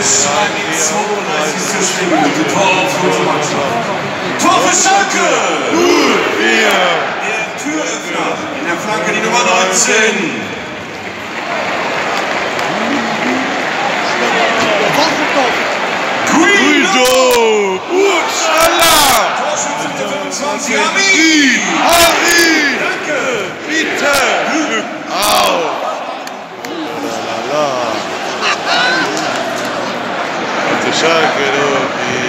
32. Minute. Tor für Schalke! 0-4. Der Türöffner in der Flanke die Nummer 19. Guido Burgstaller. Torschütze mit der 25. Ami. Harry. Danke. Bitte. Glück auf. La la la. Schalke, du.